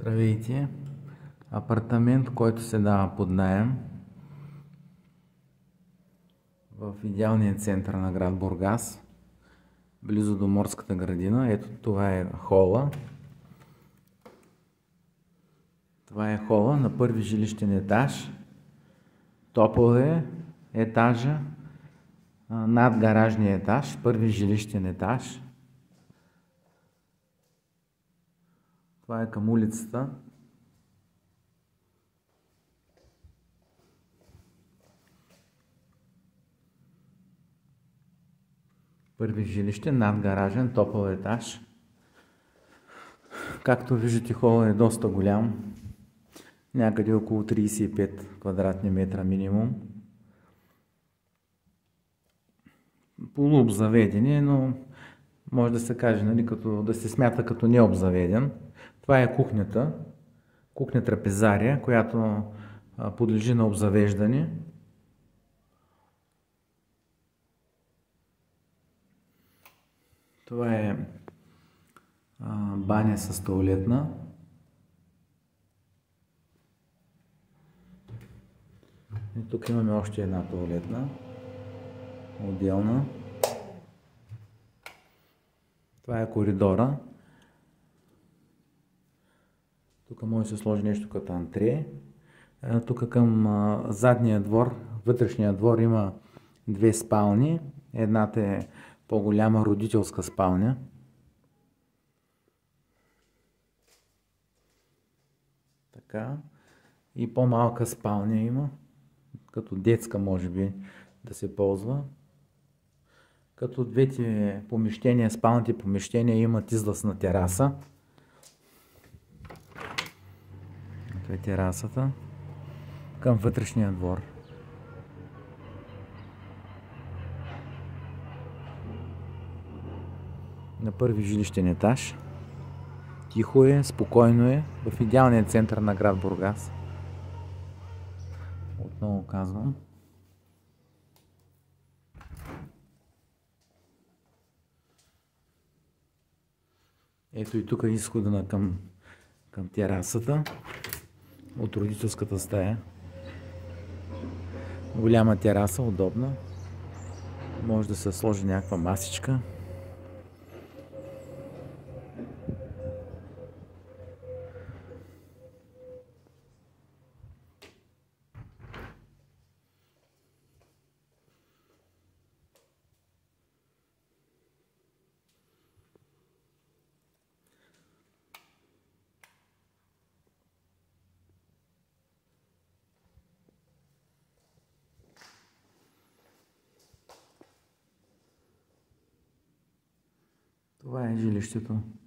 Здравейте! Апартамент, който се дава под наем в идеалния център на град Бургас, близо до морската градина. Ето това е хола. Това е хола на първи жилищен етаж. Топъл е етажа над гаражния етаж, първи жилищен етаж. Това е към улицата. Първи жилище, надгаражен, топъл етаж. Както виждате, холът е доста голям. Някъде около 35 квадратни метра минимум. Полуобзаведен, но може да се каже, нали, да се смята като необзаведен. Това е кухнята. Кухня трапезария, която подлежи на обзавеждане. Това е баня с тоалетна. И тук имаме още една тоалетна, отделна. Това е коридора. Тук може да се сложи нещо като антре. Тук към задния двор, вътрешния двор има две спални. Едната е по-голяма родителска спалня. Така. И по-малка спалня има, като детска може би да се ползва. Като двете помещения, спалните помещения имат излаз на тераса. Това е терасата към вътрешния двор. На първи жилищен етаж. Тихо е, спокойно е, в идеалния център на град Бургас. Отново казвам. Ето и тук е изхода към терасата от родителската стая. Голяма тераса, удобна. Може да се сложи някаква масичка. Това е жилището.